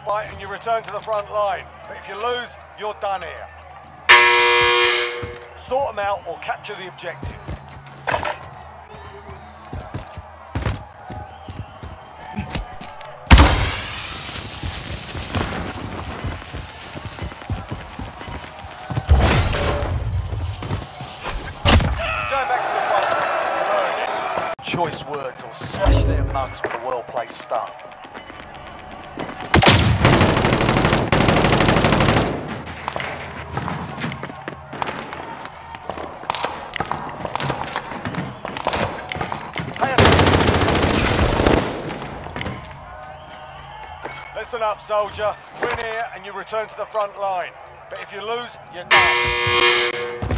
fight and you return to the front line. But if you lose, you're done here. Sort them out or capture the objective. Going back to the front. Choice words or smash their mugs with a well-placed stun. Listen up, soldier. Win here and you return to the front line. But if you lose, you're done.